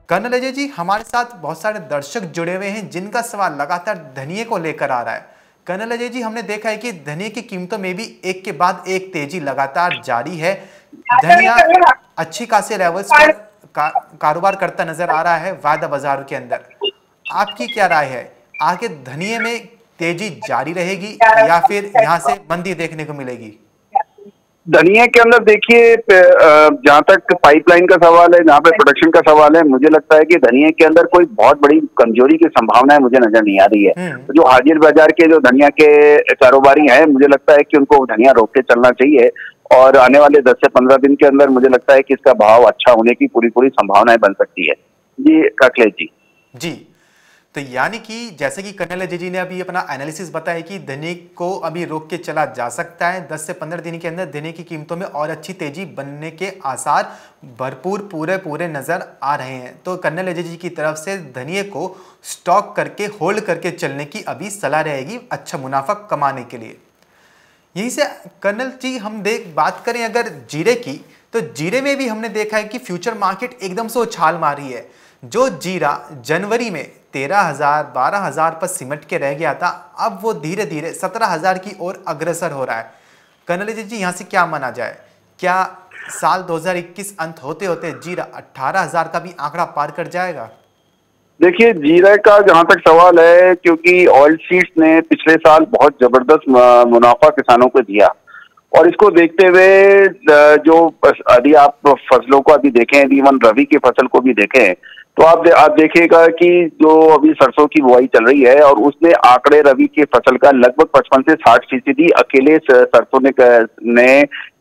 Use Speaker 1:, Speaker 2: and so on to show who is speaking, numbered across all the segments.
Speaker 1: Colonel Ajay जी, हमारे साथ बहुत सारे दर्शक जुड़े हुए हैं जिनका सवाल लगातार धनिये को लेकर आ रहा है। कर्नल अजय जी, हमने देखा है कि धनिये की कीमतों में भी एक के बाद एक तेजी लगातार जारी है। धनिया अच्छी खासी लेवल्स पर कारोबार करता नजर आ रहा है वायदा बाजार के अंदर। आपकी क्या राय है, आगे धनिये में तेजी जारी रहेगी या फिर यहाँ से मंदी देखने को मिलेगी?
Speaker 2: धनिया के अंदर देखिए, जहां तक पाइपलाइन का सवाल है, जहां पे प्रोडक्शन का सवाल है, मुझे लगता है कि धनिया के अंदर कोई बहुत बड़ी कमजोरी की संभावना मुझे नजर नहीं आ रही है। तो जो हाजिर बाजार के जो धनिया के कारोबारी हैं, मुझे लगता है कि उनको धनिया रोक के चलना चाहिए और आने वाले 10 से 15 दिन के अंदर मुझे लगता है कि इसका भाव अच्छा होने की पूरी पूरी संभावनाएं बन सकती है। जी अखिलेश जी।
Speaker 1: जी, तो यानी कि जैसे कि कर्नल अजय जी ने अभी अपना एनालिसिस बताया कि धनिये को अभी रोक के चला जा सकता है। 10 से 15 दिन के अंदर धनिये की कीमतों में और अच्छी तेजी बनने के आसार भरपूर पूरे नजर आ रहे हैं। तो कर्नल अजय जी की तरफ से धनिये को स्टॉक करके होल्ड करके चलने की अभी सलाह रहेगी अच्छा मुनाफा कमाने के लिए। यहीं से कर्नल जी हम बात करें अगर जीरे की, तो जीरे में भी हमने देखा है कि फ्यूचर मार्केट एकदम से उछाल मारी है। जो जीरा जनवरी में 13,000 12,000 पर सिमट के रह गया था, अब वो धीरे धीरे 17,000 की ओर अग्रसर हो रहा है। कर्नल जी यहाँ से क्या माना जाए, क्या साल 2021 अंत होते होते जीरा 18,000 का भी आंकड़ा पार कर जाएगा?
Speaker 2: देखिए, जीरा का जहां तक सवाल है, क्योंकि ऑयल सीड्स ने पिछले साल बहुत जबरदस्त मुनाफा किसानों को दिया और इसको देखते हुए जो यदि आप फसलों को अभी देखें, यदि इवन रबी की फसल को भी देखें, तो आप देखिएगा कि जो अभी सरसों की बुआई चल रही है और उसने आंकड़े रबी की फसल का लगभग 55 से 60% अकेले सरसों ने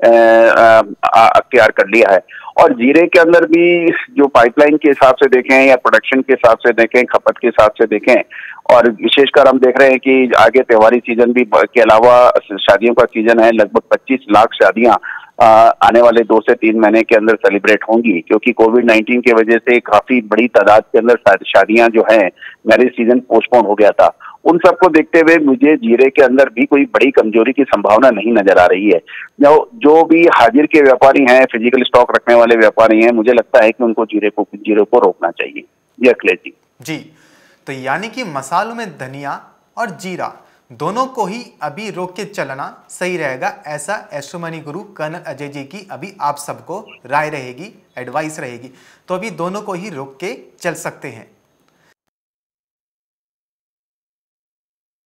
Speaker 2: अख्तियार कर लिया है। और जीरे के अंदर भी जो पाइपलाइन के हिसाब से देखें या प्रोडक्शन के हिसाब से देखें, खपत के हिसाब से देखें, और विशेषकर हम देख रहे हैं कि आगे त्योहारी सीजन भी के अलावा शादियों का सीजन है। लगभग 25 लाख शादियां आने वाले 2 से 3 महीने के अंदर सेलिब्रेट होंगी, क्योंकि कोविड-19 की वजह से काफी बड़ी तादाद के अंदर शादियां जो हैं, मैरिज सीजन पोस्टपोन हो गया था। उन सबको देखते हुए मुझे जीरे के अंदर भी कोई बड़ी कमजोरी की संभावना नहीं नजर आ रही है। जो भी हाजिर के व्यापारी हैं, फिजिकल स्टॉक रखने वाले व्यापारी हैं, मुझे लगता है कि उनको जीरे को रोकना चाहिए। जी अखिलेश जी।
Speaker 1: जी, तो यानी कि मसालों में धनिया और जीरा दोनों को ही अभी रोक के चलना सही रहेगा, ऐसा astro money guru colonel Ajay ji की अभी आप सबको राय रहेगी, एडवाइस रहेगी। तो अभी दोनों को ही रोक के चल सकते हैं।